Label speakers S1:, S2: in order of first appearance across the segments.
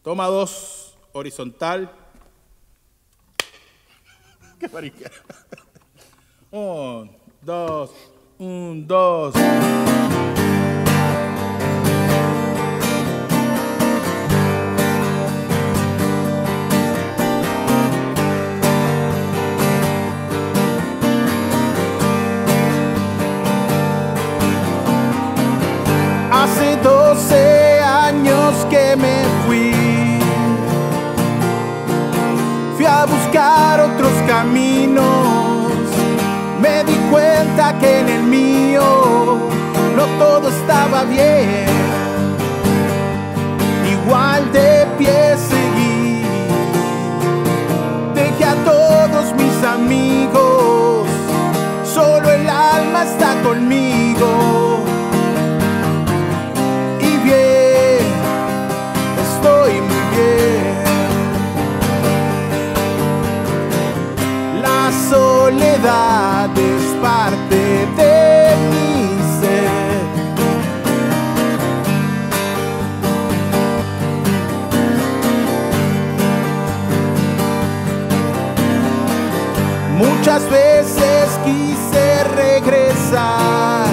S1: Toma 2, horizontal. Qué marica. 1, 2, 1, 2.
S2: Hace 12 años que me fui a buscar otros caminos. Me di cuenta que en el mío no todo estaba bien. Igual de pie seguí, dejé a todos mis amigos, solo el alma está conmigo. Estoy muy bien. La soledad es parte de mi ser. Muchas veces quise regresar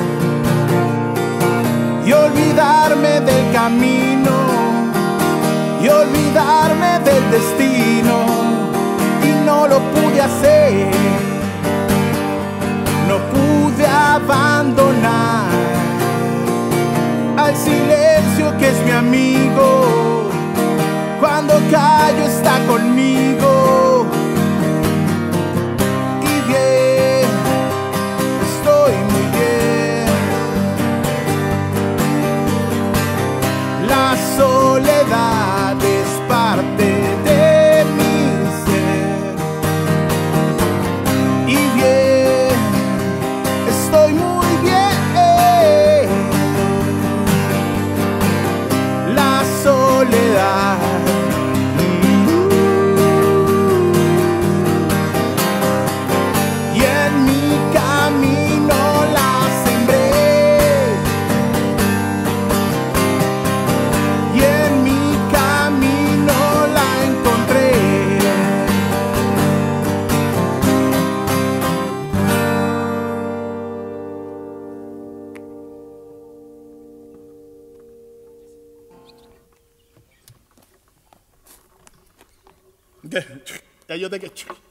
S2: y olvidarme del camino y olvidarme del destino, y no lo pude hacer. No pude abandonar al silencio que es mi amigo. Cuando callo está conmigo. Y bien, estoy muy bien. La soledad es parte de mi ser. Y bien, estoy muy bien. La soledad. Y en mi camino la sembré. Y en mi camino la encontré.
S1: Ya yo te que